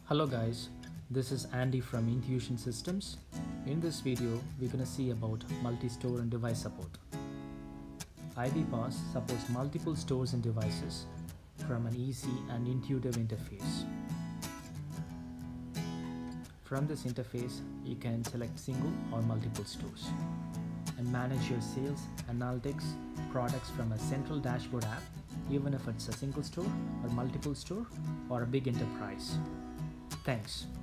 Hello guys, this is Andy from Intuition Systems. In this video, we're going to see about multi-store and device support. IBPOS supports multiple stores and devices from an easy and intuitive interface. From this interface, you can select single or multiple stores and manage your sales, analytics, products from a central dashboard app, even if it's a single store or multiple store or a big enterprise. Thanks.